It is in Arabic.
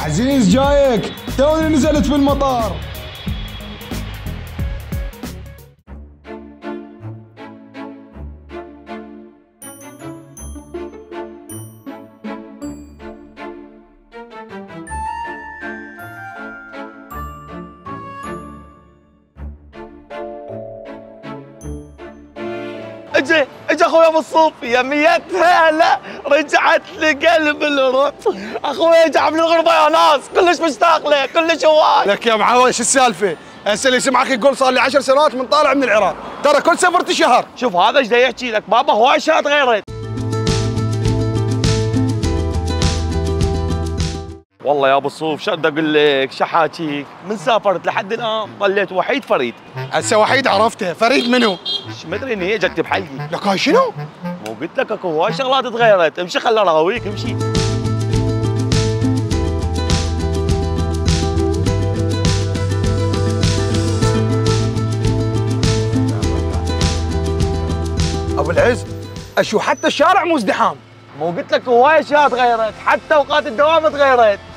عزيز جايك، توني نزلت بالمطار. اجا اخويا ابو الصوفي يا ميت هلا، رجعت لي قلب الروح. اخويا اجا من الغربه يا ناس، كلش مشتاق له، كلش هواي. لك يا معاوي شو السالفه؟ هسه اللي سمعك يقول صار لي 10 سنوات من طالع من العراق، ترى كل سفرتي شهر. شوف هذا ايش يحكي لك بابا، هواي اشياء تغيرت. والله يا ابو الصوف شو بدي اقول لك، شو حاكيك؟ من سافرت لحد الان ظليت وحيد فريد. هسه وحيد عرفته، فريد منو؟ ما ادري ان هي اجت بحلقي. لك هاي شنو؟ مو قلت لك اكو هواي شغلات تغيرت، امشي خليني اراويك امشي. ابو العز اشو حتى الشارع مو ازدحام. مو قلت لك هواي اشياء تغيرت، حتى اوقات الدوام تغيرت.